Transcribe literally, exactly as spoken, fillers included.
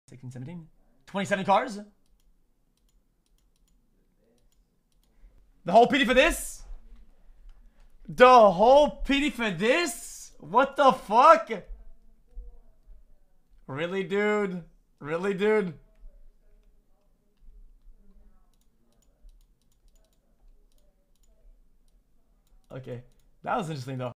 sixteen, seventeen. twenty-seven cards? The whole P D for this? The whole P D for this? What the fuck? Really, dude? Really, dude? Okay. That was interesting, though.